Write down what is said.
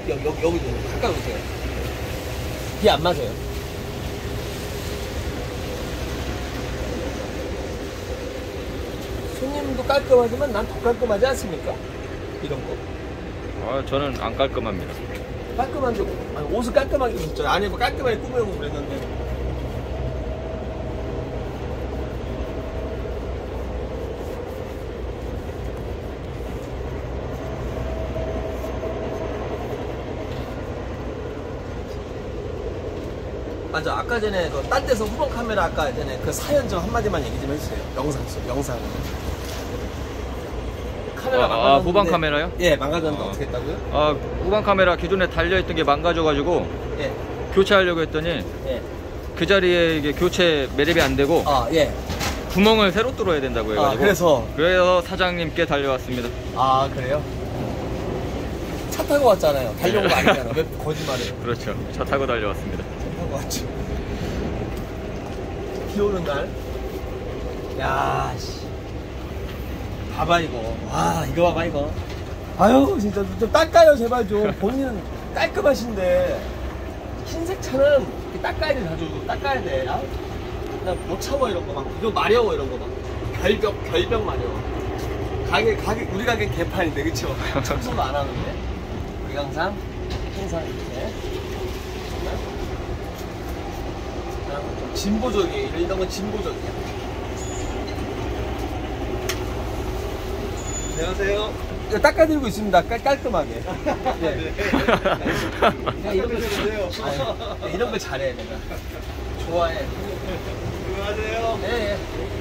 여기 가까이 오세요. 비 안 맞아요. 손님도 깔끔하지만 난 더 깔끔하지 않습니까? 이런 거. 아, 저는 안 깔끔합니다. 깔끔한 게, 아니, 옷을 깔끔하게 입었죠. 안에 뭐 깔끔하게 꾸며고 그랬는데. 맞아. 아까 전에 그 딴 데서 후방 카메라 아까 전에 그 사연 좀 한마디만 얘기 좀 해주세요. 영상. 카메라 망가졌는데. 후방 카메라요? 예, 망가졌는데 어떻게 했다고요? 후방 카메라 기존에 달려있던 게 망가져가지고 예. 교체하려고 했더니 예. 그 자리에 이게 교체 매립이 안 되고 예. 구멍을 새로 뚫어야 된다고 해가지고 그래서 사장님께 달려왔습니다. 아, 그래요? 차 타고 왔잖아요. 달려온 거 아니잖아. 왜 거짓말해요? 그렇죠. 차 타고 달려왔습니다. 차 타고 왔지. 비 오는 날. 야, 씨. 봐봐, 이거. 와, 이거 봐봐, 이거. 아유, 진짜 좀 닦아요, 제발 좀. 본인은 깔끔하신데. 흰색 차는 닦아야 돼, 자주. 닦아야 돼. 아? 나 못 참아, 이런 거 막. 이거 마려워, 이런 거 막. 결벽 마려워. 우리 가게 개판인데, 그쵸? 청소도 안 하는데. 우리 항상 이렇게. 좀 진보적이에요. 이런 건 진보적이야. 안녕하세요. 이거 닦아드리고 있습니다. 깔끔하게. 네. 야, 이런 거 잘해. 이런 거 잘해, 내가. 좋아해. 안녕하세요. 네.